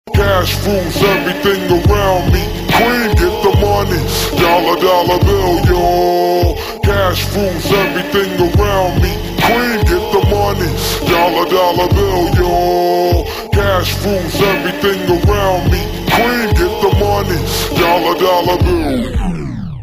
Cash rules everything around me. Cream, get the money. Dollar, dollar bill, yo. Cash rules everything around me. Cream, get the money. Dollar, dollar bill, yo. Cash rules everything around me. Cream, get the money. Dollar, dollar bill.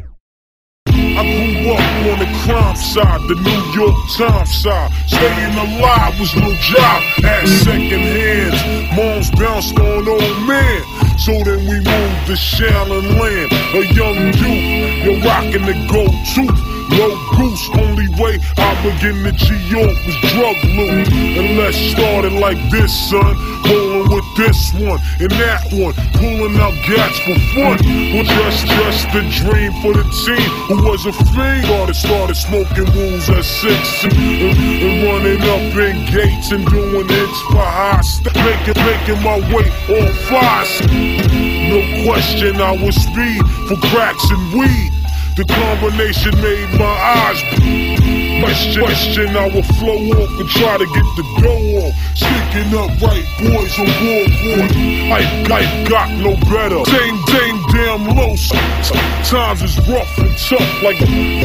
I grew up on the crime side, the New York Times side. Staying alive was no job, had second hands. Moms bounced on old men, so then we moved to Shaolin Land. A young youth, you're rocking the gold tooth. Low goose, only way I begin to G-York was drug loot. And let's start it like this, son. Rolling with this one and that one, pulling out gats for fun. Well, just a dream for the team who was a fiend. Started smoking wools at 6 and running up in gates and doing hits for high. Making my way on flies. No question I was speed for cracks and weed. The combination made my eyes question, I would flow off and try to get the dough off. Sticking up right boys on board. I got no better. Same damn low. Times is rough and tough like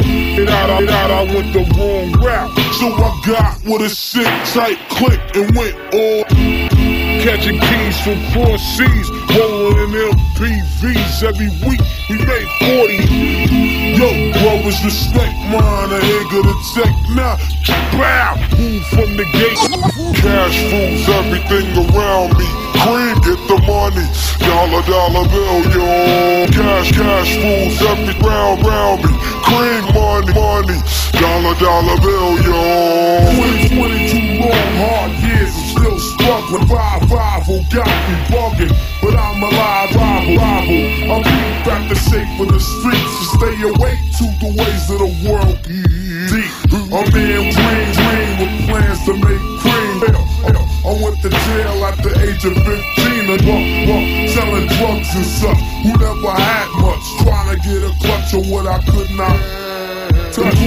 I went the wrong route. So I got with a sick tight click and went all. Catching keys from 4 C's, rolling in MPVs every week. We made 40. Yo, brothers, respect mine. A nigga to tech now. Bow, move from the gate. Cash rules everything around me. Cream, get the money. Dollar, dollar bill, yo. Cash rules everything around me. Cream, money. Dollar, dollar bill, yo. 22 long, hard years, I'm still struggling. 5-5 got me bugging, but I'm alive, rival. I'm deep back to safe for the streets to stay awake to the ways of the world. Deep. I'm in dream with plans to make cream. I went to jail at the age of 15 and selling drugs and stuff. Who never had much, trying to get a clutch of what I could not touch.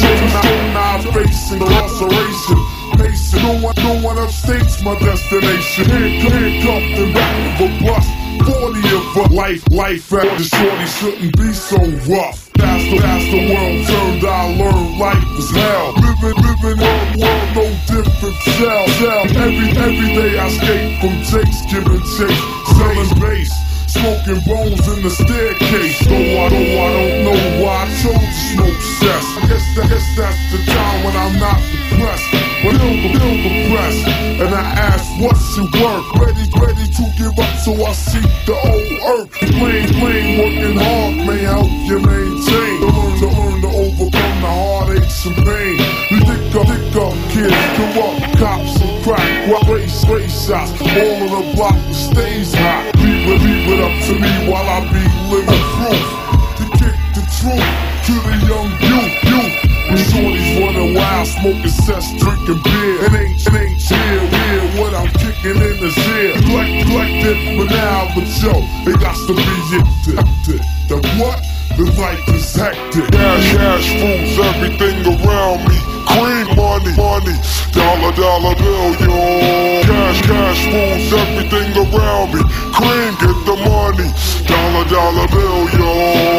Now facing incarceration. No one upstate's my destination. Handcuffed and back of a bus. 40 of a life at the shorty shouldn't be so rough. As the world turned, I learned life was hell. Living on world, no different cell. Every day I escape from Jake's, giving chase, selling bass, smoking bones in the staircase. Though I don't know why I chose to smoke cess. I guess that's the time when I'm not depressed, but still depressed. And I ask, what's your work? Ready to give up, so I seek the old earth. Plain working hard may help you maintain. To learn to overcome the heartaches and pain. You thick up kids, corrupt cops and crack. Race shots, all of the block stays hot. Leave it up to me while I be living proof. To kick the truth to the young youth. When shorties running wild, smoking cess, drinking beer. It ain't here, what I'm kicking in his ear. Collected for now, but yo, it got to be it. The what? The life is hectic. Cash rules everything around me. Cream, money. Dollar bill, yo. Cash rules everything around me. Cream, get the money. Dollar bill, yo.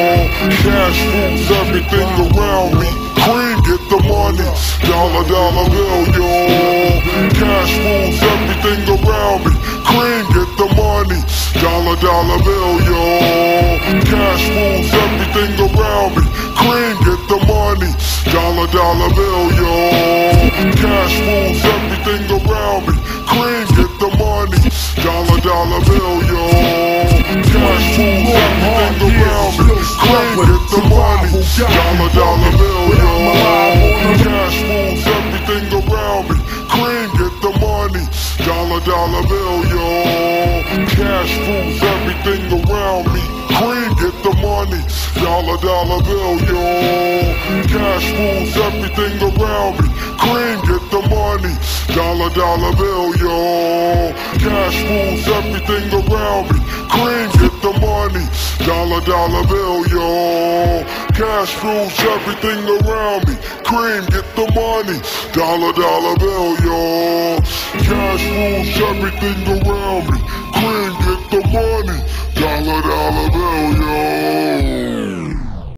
Cash rules everything around me. Cream, get the money. Dollar bill, yo. Cash rules everything around me. Cream, get the money. Dollar bill, yo. Cash rules everything around me. Cream, get the money. Dollar bill, yo. Cash rules everything around me. Cream, get the money. Dollar bill, yo. Cash rules everything around me. Cream, get the money. Dollar bill, yo. Cash rules everything around me. Cream, get the money. Dollar bill, yo. Cash rules everything around me. Cream, get the money. Dollar bill, yo. Cash rules everything around me. Cream, get the money. Dollar bill, yo. Cash rules everything around me. Cream, get the money. Dollar bill, yo. Cash rules everything around me. Cream, get the money. Dollar bill, yo. Cash rules everything around me. Cream, get the money. Dollar, dollar bill,